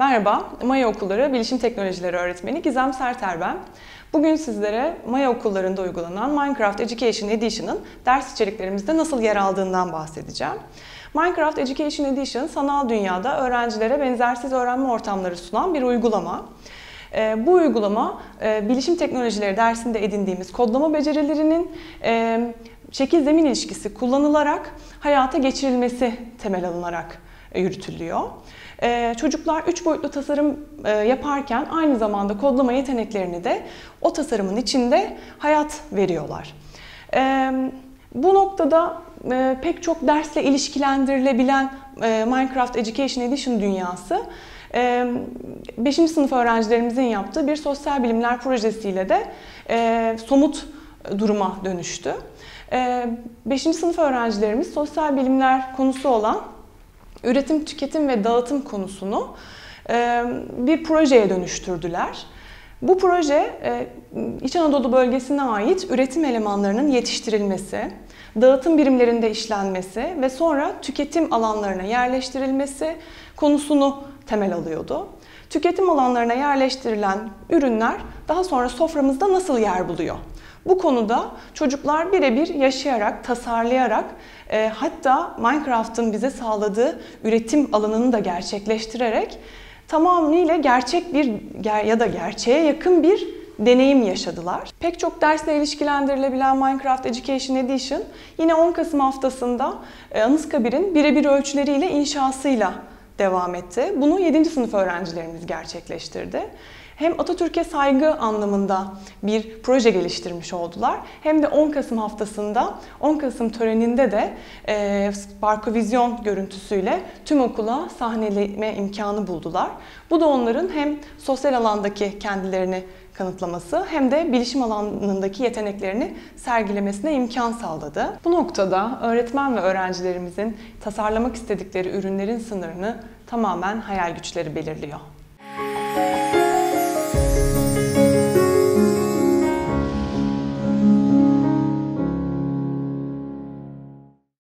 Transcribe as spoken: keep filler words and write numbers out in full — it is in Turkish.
Merhaba, Maya Okulları Bilişim Teknolojileri Öğretmeni Gizem Serter ben. Bugün sizlere Maya Okulları'nda uygulanan Minecraft Education Edition'ın ders içeriklerimizde nasıl yer aldığından bahsedeceğim. Minecraft Education Edition, sanal dünyada öğrencilere benzersiz öğrenme ortamları sunan bir uygulama. Bu uygulama, bilişim teknolojileri dersinde edindiğimiz kodlama becerilerinin şekil zemin ilişkisi kullanılarak hayata geçirilmesi temel alınarak yürütülüyor. Ee, çocuklar üç boyutlu tasarım e, yaparken aynı zamanda kodlama yeteneklerini de o tasarımın içinde hayat veriyorlar. Ee, bu noktada e, pek çok dersle ilişkilendirilebilen e, Minecraft Education Edition dünyası e, beşinci sınıf öğrencilerimizin yaptığı bir sosyal bilimler projesiyle de e, somut duruma dönüştü. E, beşinci sınıf öğrencilerimiz sosyal bilimler konusu olan üretim, tüketim ve dağıtım konusunu bir projeye dönüştürdüler. Bu proje, İç Anadolu bölgesine ait üretim elemanlarının yetiştirilmesi, dağıtım birimlerinde işlenmesi ve sonra tüketim alanlarına yerleştirilmesi konusunu temel alıyordu. Tüketim alanlarına yerleştirilen ürünler daha sonra soframızda nasıl yer buluyor? Bu konuda çocuklar birebir yaşayarak, tasarlayarak, e, hatta Minecraft'ın bize sağladığı üretim alanını da gerçekleştirerek tamamıyla gerçek bir ya da gerçeğe yakın bir deneyim yaşadılar. Pek çok dersle ilişkilendirilebilen Minecraft Education Edition yine on Kasım haftasında e, Anıtkabir'in birebir ölçüleriyle inşasıyla devam etti. Bunu yedinci sınıf öğrencilerimiz gerçekleştirdi. Hem Atatürk'e saygı anlamında bir proje geliştirmiş oldular, hem de on Kasım haftasında, on Kasım töreninde de e, Sparkovizyon görüntüsüyle tüm okula sahneleme imkanı buldular. Bu da onların hem sosyal alandaki kendilerini kanıtlaması hem de bilişim alanındaki yeteneklerini sergilemesine imkan sağladı. Bu noktada öğretmen ve öğrencilerimizin tasarlamak istedikleri ürünlerin sınırını tamamen hayal güçleri belirliyor.